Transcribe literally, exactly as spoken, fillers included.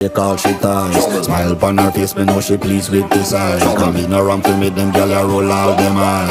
Take all she ties. Smile upon her face, me know she pleased with this eye. Come in around to me, them gyal a roll out them eyes.